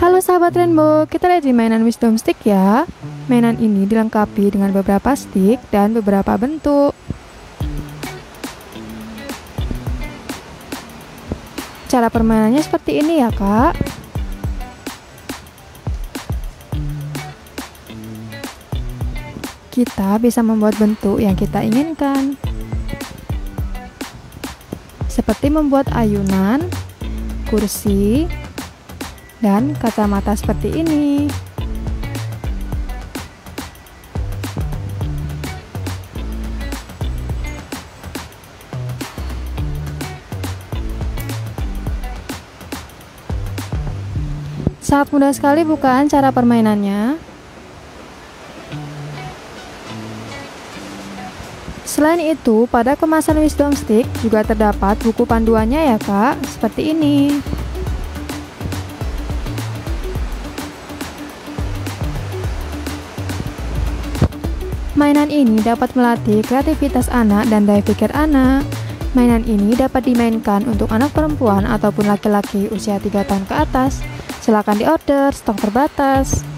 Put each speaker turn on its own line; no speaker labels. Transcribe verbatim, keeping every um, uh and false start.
Halo sahabat Rainbow, kita lihat di mainan Wisdom Stick ya. Mainan ini dilengkapi dengan beberapa stick dan beberapa bentuk. Cara permainannya seperti ini ya kak. Kita bisa membuat bentuk yang kita inginkan, seperti membuat ayunan, kursi, dan kacamata seperti ini. Sangat mudah sekali bukan cara permainannya? Selain itu, pada kemasan Wisdom Stick juga terdapat buku panduannya ya kak, seperti ini. Mainan ini dapat melatih kreativitas anak dan daya pikir anak. Mainan ini dapat dimainkan untuk anak perempuan ataupun laki-laki usia tiga tahun ke atas. Silakan diorder, stok terbatas.